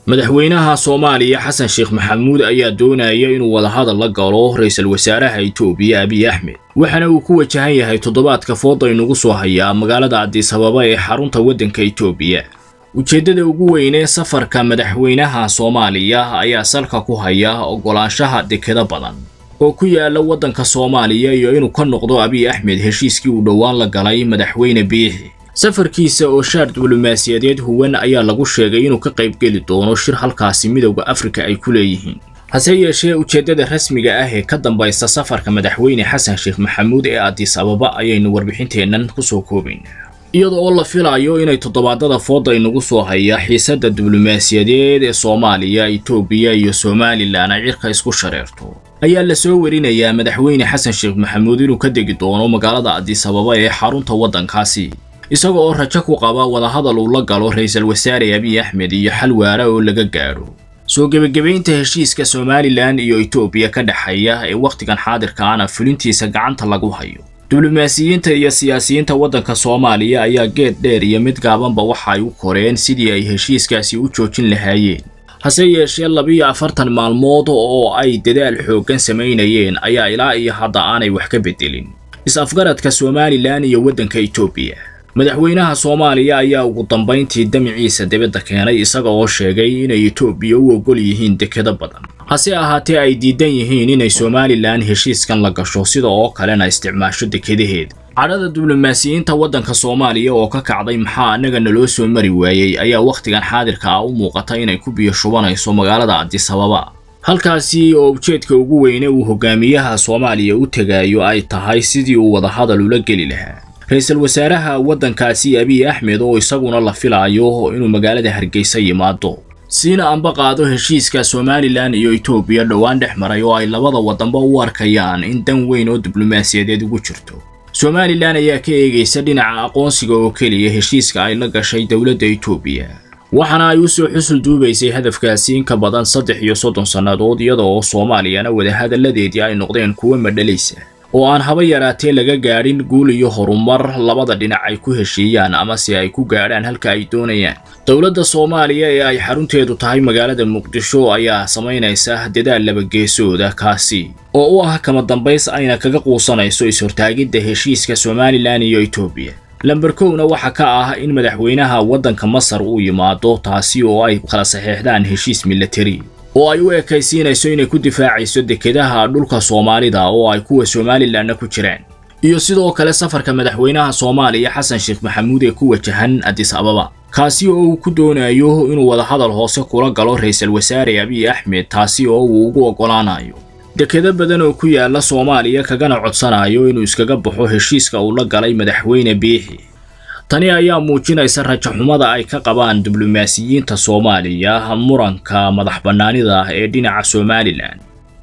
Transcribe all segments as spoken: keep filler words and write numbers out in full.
madaxweynaha Soomaaliya Xasan Sheekh Maxamuud ayaa doonaya inuu wada hadal la galo ra'iisul wasaaraha Itoobiya Abiy Ahmed waxana uu ku wajahan yahay toddobaadka foodo inagu soo haya magaalada Addis Ababa ee xarunta waddanka Itoobiya. ujeedada ugu weyn ee safarka madaxweynaha Soomaaliya ayaa salka ku haya ogolaanshaha dekada badan oo ku yaala waddanka Soomaaliya iyo inuu ka noqdo Abiy Ahmed heshiiskii uu dhawaan la galay madaxweyne Biixi. safarkiisa oo shaar diblomaasiyadeed huwan ayaa lagu sheegay inuu ka qayb geli doono shir halkaasi midowga Afrika ay ku leeyihiin. hase yeeshee ujeedada rasmiga ah ee ka dambaysa safarka madaxweyne Xasan Sheekh Maxamuud ee Addis Ababa ayaynu warbixinteenan ku soo koobaynaa. iyadoo la filayo inay toddobaadada foodo inagu soo haya xiisadda diblomaasiyadeed ee Soomaaliya, Itoobiya iyo Somaliland ay cirka isku shareerto, ayaa la soo warinayaa madaxweyne Xasan Sheekh Maxamuud inuu ka degi doono magaalada Addis Ababa ee xarunta waddankaasi, isagoo oo rajo ku qaba wada hadal uu la galo ra'iisul wasaare Abiy Ahmed iyo xal waara oo laga gaaro soo gabagabaynta heshiiska Somaliland iyo Itoobiya ka dhaxaya ee waqtigan xaadirka ah fulintiisa gacanta lagu hayo. diblomaasiyiinta iyo siyaasiyiinta waddanka Soomaaliya ayaa geed dheer iyo mid gaabanba waxa ay u koreen sidii ay heshiiskaasi u joojin lahaayeen. hase yeeshee laba iyo afartan maalmood oo ay dadaal xooggan sameynayeen ayaa ilaa iyo hadda aanay wax ka bedelin is-afgaradka Somaliland iyo waddanka Itoobiya. madaxweynaha Soomaaliya ayaa ugu dambeyntii damiciisa dibadda keenay isaga oo sheegay inay Itoobiya u ogol yihiin dekada badan, hase ahaatee ay diidan yihiin inay Somaliland heshiiskan la gasho sida oo kalena isticmaasho dekadaheeda. cadhada diblomaasiyiinta waddanka Soomaaliya oo ka kacday maxaa anaga naloo soo mari waayay ayaa waqtigan xaadirka ah u muuqata inay ku biyo shubanayso magaalada Addis Ababa, halkaasi oo ujeedka ugu weyn ee uu hogaamiyaha Soomaaliya u tagaayo ay tahay sidii uu wada hadal ula geli lahaa ra'iisul wasaaraha waddankaasi Abiy Ahmed oo isaguna la filayo inuu magaalada Hargeysa yimaado siina amba qaado heshiiska Somaliland iyo Itoobiya dhawaan dhexmaray oo ay labada waddanba u arkayaan in dan weyn oo diblomaasiyadeed ugu jirto. Somaliland ayaa ka eegaysa dhinaca aqoonsiga oo kaliya heshiiska ay la gashay dawladda Itoobiya, waxaana ay u soo xusul duubaysay hadafkaasi in ka badan saddex iyo soddon sanadood iyada oo Soomaaliyana wada hadaladeedii ay noqdeen kuwa madhalaysa oo aan haba yaraatee laga gaarin guul iyo horumar labada dhinac ay ku heshiiyaan ama si ay ku gaaraan halka ay doonayaan. dawladda Soomaaliya ee ay xarunteedu tahay magaalada Muqdisho ayaa sameynaysa dadaal laba geesooda kaasi oo u ah kama dambays ayna kaga quusanayso is-hortaagidda heshiiska Somaliland iyo Itoobiya. lambar kowna waxa ka ah in madaxweynaha waddanka Masar uu yimaado, taasi oo ay kala saxeexdaan heshiis military oo ay u ekaysiinayso inay ku difaacayso dekadaha dhulka Soomaalida oo ay kuwa Somaliland ku jiraan. iyo sidoo kale safarka madaxweynaha Soomaaliya Xasan Sheekh Maxamuud ee ku wajahan Addis Ababa, kaasi oo uu ku doonayo inuu wada hadal hoose kula galo ra'iisul wasaare Abiy Ahmed, taasi oo uu ugu ogolaanayo dekada badan oo ku yaala Soomaaliya kagana codsanayo inuu iskaga baxo heshiiska uu la galay madaxweyne Biixi. tani ayaa muujinaysa rajo xumada ay ka qabaan diblomaasiyiinta Soomaaliya muranka madax bannaanida ee dhinaca Somaliland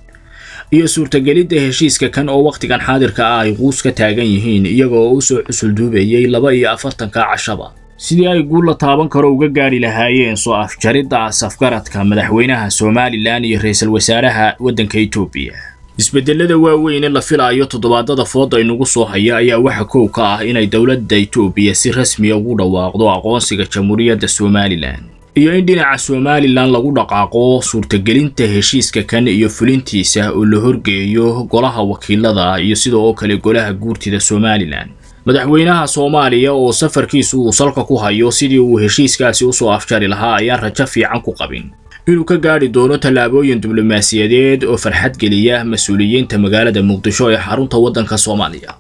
iyo suurtagelidda heshiiska kan oo waqtigan xaadirka ah ay quus ka taagan yihiin iyagoo u soo xusul duubayay laba iyo afartan ka cashaba sidii ay guul la taaban karo uga gaari lahaayeen soo afjaridda safgaradka madaxweynaha Somaliland iyo ra'iisul wasaaraha waddanka Itoobiya. isbedelada waaweyn ee la filayo toddobaadada foodo inagu soo haya ayaa waxa koow ka ah inay dawladda Itoobiya si rasmi ah ugu dhawaaqdo aqoonsiga Jamhuuriyadda Somaliland iyo in dhinaca Somaliland lagu dhaqaaqo suurtagelinta heshiiska kan iyo fulintiisa oo la horgeeyo golaha wakiilada iyo sidoo kale golaha guurtida Somaliland. madaxweynaha Soomaaliya oo safarkiisu uu salka ku hayo sidii uu heshiiskaasi u soo afjari lahaa ayaan rajo fiican ku qabin inuu ka gaari doono tallaabooyin diblomaasiyadeed oo farxad geliya mas'uuliyiinta magaalada Muqdisho ee xarunta waddanka Soomaaliya.